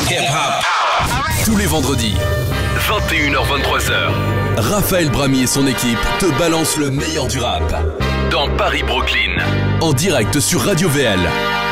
Tous les vendredis, 21h-23h, Raphaël Brami et son équipe te balancent le meilleur du rap dans Paris-Brooklyn, en direct sur Radio VL.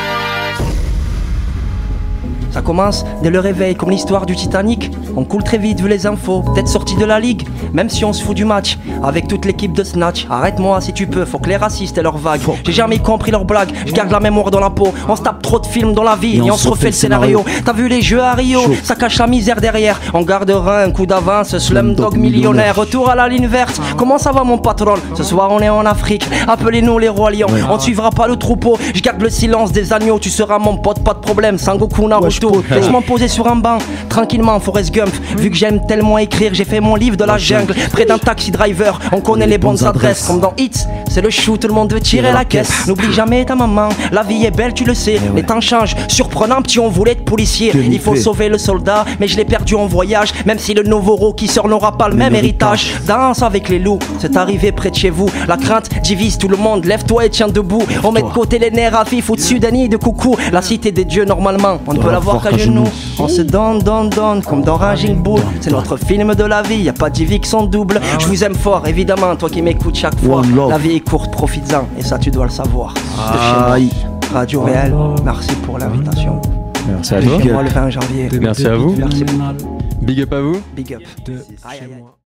Ça commence dès le réveil, comme l'histoire du Titanic. On coule très vite vu les infos, peut-être sorti de la ligue. Même si on se fout du match, avec toute l'équipe de Snatch. Arrête-moi si tu peux, faut que les racistes aient leur vague. J'ai jamais compris leurs blagues, je garde la mémoire dans la peau. On se tape trop de films dans la vie et on se refait le scénario. T'as vu les jeux à Rio, ça cache la misère derrière. On gardera un coup d'avance, Slumdog millionnaire. Retour à la ligne verte, comment ça va mon patron? Ce soir on est en Afrique, appelez-nous les rois lions. On ne suivra pas le troupeau, je garde le silence des agneaux. Tu seras mon pote, pas de problème, Sangoku Naruto. Laisse-moi poser sur un banc, tranquillement, Forrest Gump. Vu que j'aime tellement écrire, j'ai fait mon livre de la jungle. Près d'un taxi driver, on connaît les bonnes adresses. Comme dans Hits, c'est le shoot, tout le monde veut tirer la caisse. N'oublie jamais ta maman, la vie est belle, tu le sais. Les temps changent, surprenant, petit, on voulait être policier. Il faut sauver le soldat, mais je l'ai perdu en voyage. Même si le nouveau qui sort n'aura pas le même héritage. Danse avec les loups, c'est arrivé près de chez vous. La crainte divise tout le monde, lève-toi et tiens debout. On met de côté les nerfs à vif au-dessus d'un nid de coucou. La cité des dieux, normalement, on ne peut la voir qu'à genoux. On se donne, comme dans Raging Bull. C'est notre film de la vie, y a pas d'Ivy qui sont double. Je vous aime fort, évidemment, toi qui m'écoutes chaque fois. La vie est courte, profites-en, et ça tu dois le savoir. De chez moi, Radio Réel, merci pour l'invitation. Merci à toi. Moi le 20 janvier. Merci à vous. Merci beaucoup. Big up à vous. Big up.